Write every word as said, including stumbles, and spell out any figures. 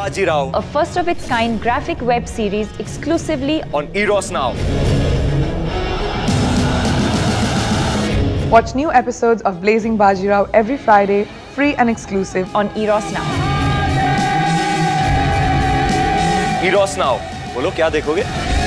Bajirao, a first of its kind graphic web series exclusively on Eros now. Watch new episodes of Blazing Bajirao every Friday, free and exclusive on Eros now. Eros now. बोलो क्या देखोगे?